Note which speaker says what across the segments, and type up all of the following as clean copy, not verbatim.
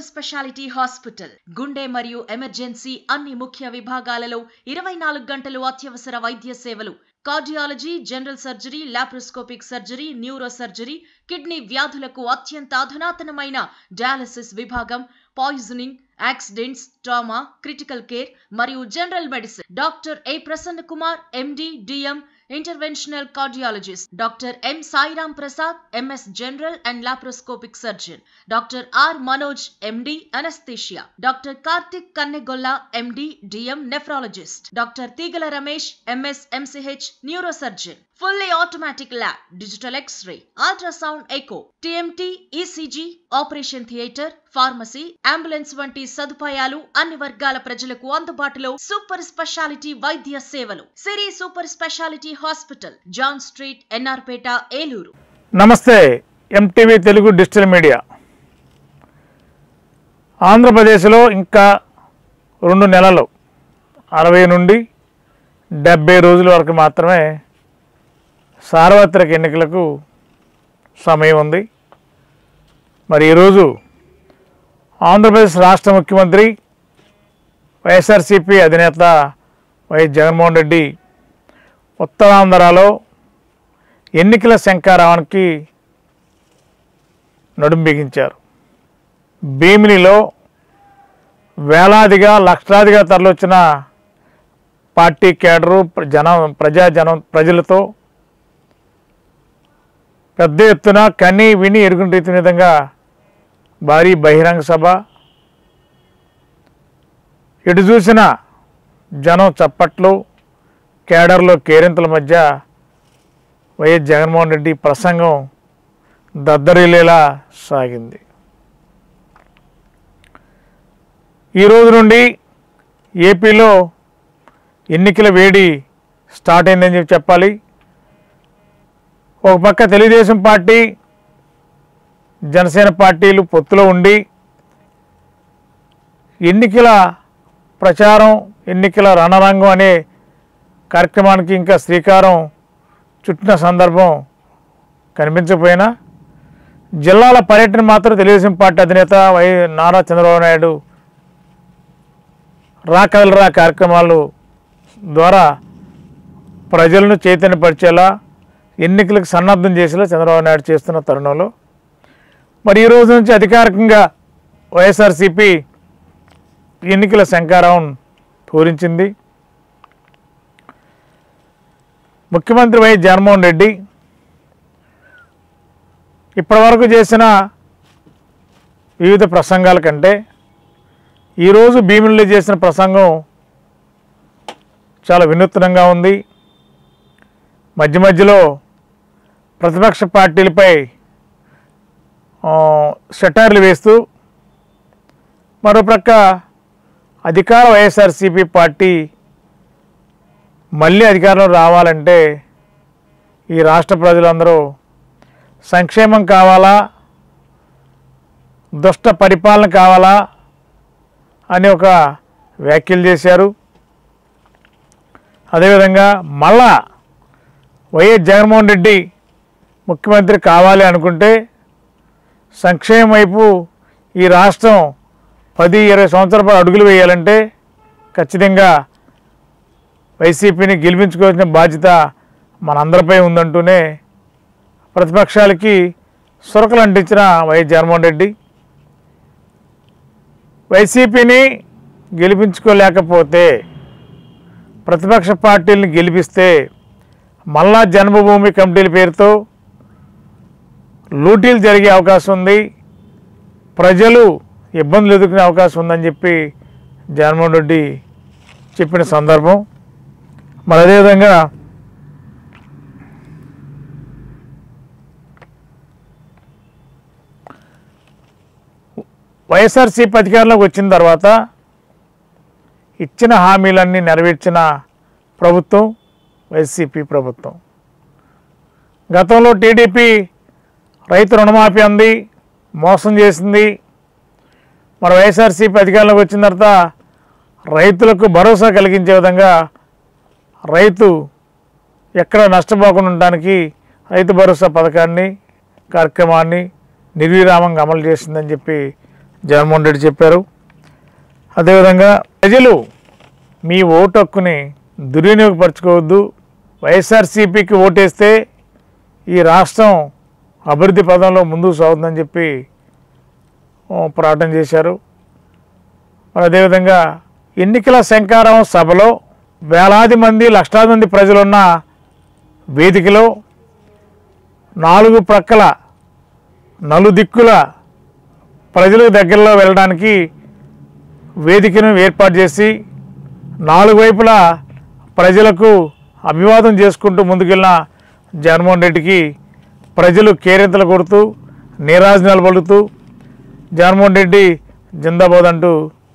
Speaker 1: Speciality hospital గుండె మరియు emergency అన్ని ముఖ్య విభాగాలలో 24 గంటలు అత్యవసర వైద్య సేవలు cardiology general surgery laparoscopic surgery neuro surgery kidney వ్యాధులకు అత్యంత అధునాతనమైన డయాలసిస్ విభాగం poisoning accidents trauma critical care మరియు general medicine doctor A Prasanna Kumar MD DM Interventional Cardiologist, Dr. M. Sairam Prasad, MS General and Laparoscopic Surgeon, Dr. R. Manoj, MD, Anesthesia, Dr. Karthik Kannegolla, MD, DM, Nephrologist, Dr. Tigala Ramesh, MS, MCH, Neurosurgeon, Fully Automatic Lab, Digital X-ray, Ultrasound Echo, TMT, ECG, Operation Theatre, pharmacy ambulance వంటి సదుపాయాలు అన్ని వర్గాల ప్రజలకు అందుబాటులో super speciality వైద్య సేవలు Siri super speciality hospital John street NR Peta Eluru.
Speaker 2: నమస్తే. MTV Telugu digital media. ఆంధ్రప్రదేశ్లో ఇంకా 2 నెలలు 60 నుండి 70 రోజుల వరకు మాత్రమే సార్వత్రిక ఎన్నికలకు సమయం ఉంది. మరి ఈరోజు ఆంధ్రప్రదేశ్ రాష్ట్ర ముఖ్యమంత్రి వైఎస్ఆర్సీపీ అధినేత వైఎస్ జగన్మోహన్ రెడ్డి ఉత్తరాంధ్రలో ఎన్నికల శంఖారావానికి నడుం బిగించారు. భీమిలిలో వేలాదిగా లక్షలాదిగా తరలివచ్చిన పార్టీ కేడరు ప్రజలతో పెద్ద ఎత్తున కని విని ఎరుగుని రీతి విధంగా భారీ బహిరంగ సభ. ఎటు చూసిన జనం చప్పట్లు, కేడర్లో కేరింతల మధ్య వైఎస్ జగన్మోహన్ రెడ్డి ప్రసంగం దద్దరిల్లేలా సాగింది. ఈరోజు నుండి ఏపీలో ఎన్నికల వేడి స్టార్ట్ అయిందని చెప్పాలి. ఒక పక్క తెలుగుదేశం పార్టీ జనసేన పార్టీలు పొత్తులో ఉండి ఎన్నికల ప్రచారం ఎన్నికల రణరంగం అనే కార్యక్రమానికి ఇంకా శ్రీకారం చుట్టిన సందర్భం కనిపించకపోయినా జిల్లాల పర్యటన మాత్రం తెలుగుదేశం పార్టీ అధినేత నారా చంద్రబాబు నాయుడు రాకదలరా కార్యక్రమాలు ద్వారా ప్రజలను చైతన్యపరిచేలా ఎన్నికలకు సన్నద్ధం చేసేలా చంద్రబాబు నాయుడు చేస్తున్న తరుణంలో మరి ఈ రోజు నుంచి అధికారికంగా వైఎస్ఆర్సీపీ ఎన్నికల శంఖారావం పూరించింది. ముఖ్యమంత్రి వైఎస్ జగన్మోహన్ రెడ్డి ఇప్పటివరకు చేసిన వివిధ ప్రసంగాల కంటే ఈరోజు భీమిలిలో చేసిన ప్రసంగం చాలా వినూత్నంగా ఉంది. మధ్య మధ్యలో ప్రతిపక్ష పార్టీలపై సెటైర్లు వేస్తూ మరోప్రక్క అధికార వైఎస్ఆర్సీపీ పార్టీ మళ్ళీ అధికారంలో రావాలంటే ఈ రాష్ట్ర ప్రజలందరూ సంక్షేమం కావాలా, దుష్ట పరిపాలన కావాలా అని ఒక వ్యాఖ్యలు చేశారు. అదేవిధంగా మళ్ళా వైఎస్ జగన్మోహన్ రెడ్డి ముఖ్యమంత్రి కావాలి అనుకుంటే సంక్షేమం వైపు ఈ రాష్ట్రం 10-20 సంవత్సరాల పాటు అడుగులు వేయాలంటే ఖచ్చితంగా వైసీపీని గెలిపించుకోవాల్సిన బాధ్యత మనందరిపై ఉందంటూనే ప్రతిపక్షాలకి సురకలు అంటించిన వైఎస్ జగన్మోహన్ రెడ్డి వైసీపీని గెలిపించుకోలేకపోతే ప్రతిపక్ష పార్టీలను గెలిపిస్తే మళ్ళా జన్మభూమి కమిటీల పేరుతో లూటీలు జరిగే అవకాశం ఉంది, ప్రజలు ఇబ్బందులు ఎదుర్కొనే అవకాశం ఉందని చెప్పి జగన్మోహన్ రెడ్డి చెప్పిన సందర్భం. మరి అదేవిధంగా వైఎస్ఆర్సీపీ అధికారంలోకి వచ్చిన తర్వాత ఇచ్చిన హామీలన్నీ నెరవేర్చిన ప్రభుత్వం వైసీపీ ప్రభుత్వం. గతంలో టీడీపీ రైతు రుణమాఫీ అంది, మోసం చేసింది. మరి వైఎస్ఆర్సీపీ అధికారంలోకి వచ్చిన తర్వాత రైతులకు భరోసా కలిగించే విధంగా రైతు ఎక్కడ నష్టపోకుండా ఉండడానికి రైతు భరోసా పథకాన్ని కార్యక్రమాన్ని నిర్విరామంగా అమలు చేసిందని చెప్పి జగన్మోహన్ రెడ్డి చెప్పారు. అదేవిధంగా ప్రజలు మీ ఓటు హక్కుని దుర్వినియోగపరచుకోవద్దు, వైఎస్ఆర్సీపీకి ఓటేస్తే ఈ రాష్ట్రం అభివృద్ధి పదంలో ముందుకు సాగుతుందని చెప్పి ప్రకటన చేశారు. మరి అదేవిధంగా ఎన్నికల శంఖారావం సభలో వేలాది మంది లక్షలాది మంది ప్రజలున్న వేదికలో 4 ప్రక్కల నలుదిక్కుల ప్రజలకు దగ్గరలో వెళ్ళడానికి వేదికను ఏర్పాటు చేసి 4 వైపులా ప్రజలకు అభివాదం చేసుకుంటూ ముందుకెళ్ళిన జగన్మోహన్ రెడ్డికి ప్రజలు కేరింతలు కొడుతూ నీరాజనాలు పలుకుతూ జగన్మోహన్ రెడ్డి జిందాబాద్ అంటూ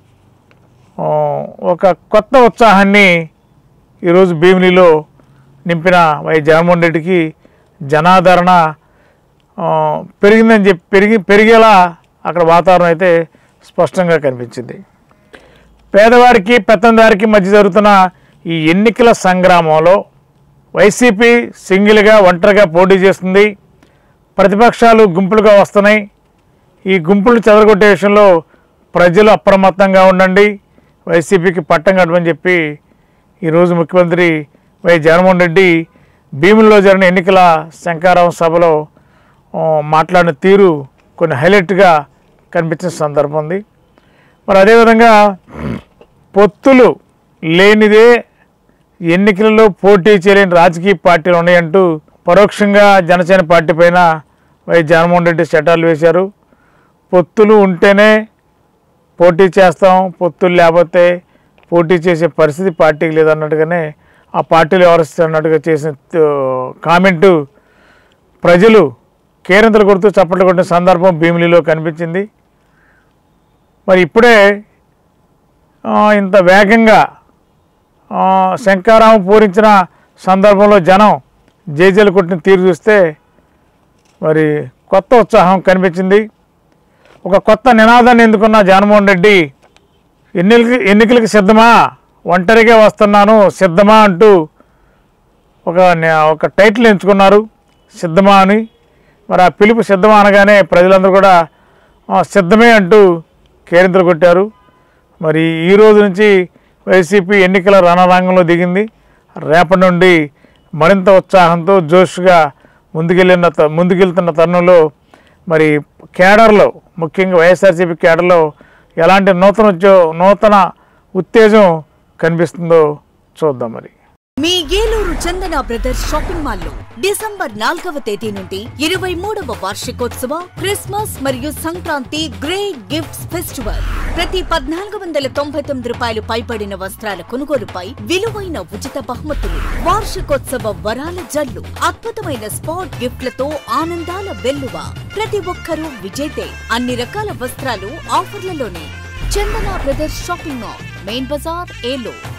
Speaker 2: ఒక కొత్త ఉత్సాహాన్ని ఈరోజు భీమిలిలో నింపిన వైఎస్ జగన్మోహన్ రెడ్డికి జనాదరణ పెరిగిందని చెప్పి పెరిగేలా అక్కడ వాతావరణం అయితే స్పష్టంగా కనిపించింది. పేదవారికి పెత్తందారికి మధ్య జరుగుతున్న ఈ ఎన్నికల సంగ్రామంలో వైసీపీ సింగిల్గా ఒంటరిగా పోటీ చేస్తుంది. ప్రతిపక్షాలు గుంపులుగా వస్తున్నాయి. ఈ గుంపులు చెదరగొట్టే విషయంలో ప్రజలు అప్రమత్తంగా ఉండండి, వైసీపీకి పట్టం కట్టమని చెప్పి ఈరోజు ముఖ్యమంత్రి వైఎస్ జగన్మోహన్ రెడ్డి భీముల్లో జరిగిన ఎన్నికల శంఖారావం సభలో మాట్లాడిన తీరు కొన్ని హైలైట్గా కనిపించిన సందర్భం ఉంది. మరి అదేవిధంగా పొత్తులు లేనిదే ఎన్నికలలో పోటీ చేయలేని రాజకీయ పార్టీలు ఉన్నాయంటూ పరోక్షంగా జనసేన పార్టీ పైన వైఎస్ జగన్మోహన్ రెడ్డి చట్టాలు వేశారు. పొత్తులు ఉంటేనే పోటీ చేస్తాం, పొత్తులు లేకపోతే పోటీ చేసే పరిస్థితి పార్టీకి లేదన్నట్టుగానే ఆ పార్టీలు వ్యవహరిస్తున్నట్టుగా చేసిన కామెంటు ప్రజలు కేరింతలు కొడుతూ చప్పట్లు కొట్టిన సందర్భం భీమిలిలో కనిపించింది. మరి ఇప్పుడే ఇంత వేగంగా శంఖారావం పూరించిన సందర్భంలో జనం జేజేలు కొట్టిన తీరు చూస్తే మరి కొత్త ఉత్సాహం కనిపించింది. ఒక కొత్త నినాదాన్ని ఎందుకున్న జగన్మోహన్ రెడ్డి ఎన్నికలకు సిద్ధమా, ఒంటరిగా వస్తున్నాను సిద్ధమా అంటూ ఒక టైటిల్ ఎంచుకున్నారు, సిద్ధమా అని. మరి ఆ పిలుపు సిద్ధమా అనగానే ప్రజలందరూ కూడా సిద్ధమే అంటూ కేరింతలు కొట్టారు. మరి ఈ రోజు నుంచి వైసీపీ ఎన్నికల రణరంగంలో దిగింది. రేపటి నుండి మరింత ఉత్సాహంతో జోష్గా ముందుకెళ్తున్న తరుణంలో మరి కేడర్లో, ముఖ్యంగా వైఎస్ఆర్సీపీ కేడర్లో ఎలాంటి నూతన ఉత్తేజం కనిపిస్తుందో చూద్దాం. మరి
Speaker 3: మీ ఏలూరు చందన బ్రదర్స్ షాపింగ్ మాల్లో డిసెంబర్ 4వ తేదీ నుండి 23వ వార్షికోత్సవ క్రిస్మస్ మరియు సంక్రాంతి గ్రేట్ గిఫ్ట్స్ ఫెస్టివల్. ప్రతి 1499 రూపాయలు పైబడిన వస్త్రాల కొనుగోలుపై విలువైన ఉచిత బహుమతులు, వార్షికోత్సవ వరాల జల్లు, అద్భుతమైన స్పాట్ గిఫ్ట్లతో ఆనందాల వెల్లువ. ప్రతి ఒక్కరూ విజేతే. అన్ని రకాల వస్త్రాలు ఆఫర్లలోనే. Chandana brothers shopping mall, main Bazaar, Eluru.